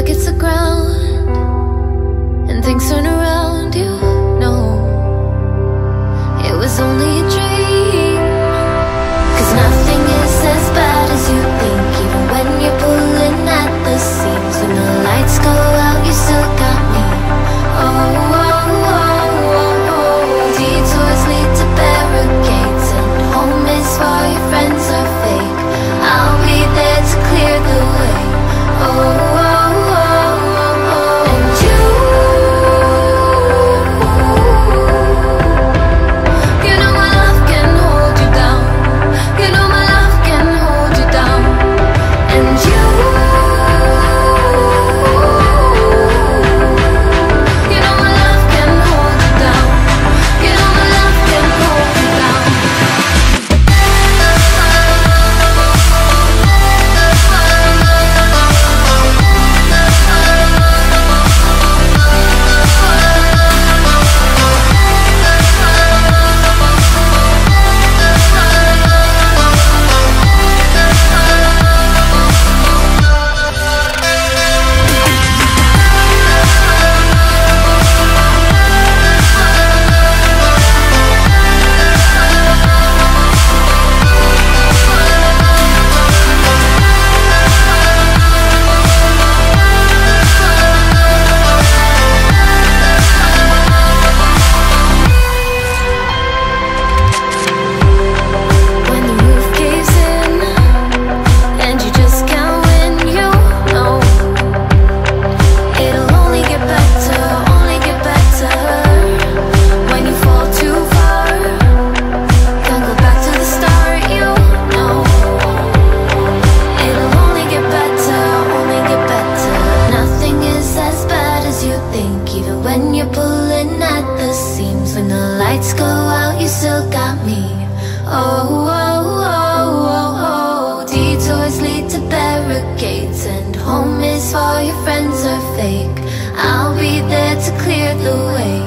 hits the ground and things turn around, you know it was only a dream. 'Cause nothing is as bad as you think, even when you're pulling at the seams. When the lights go out, you still got me. Oh, oh, oh, oh, oh. Detours lead to barricades, and home is for your friends are fake. I'll be there to clear the way. Oh, oh, oh, oh, oh. And you know my love can hold you down. You know my love can hold you down. And you know my love can hold you down. You know my love can hold you down. When the roof caves in and you just can't win, you know it'll only get better, only get better. When you fall too far, can't go back to the start, you know it'll only get better, only get better. Nothing is as bad as you think, even when you're pulling at the seams. When the lights go out, you still got me. Oh, oh, oh, oh, oh. Detours lead to barricades, and home is for your friends are fake. I'll be there to clear the way.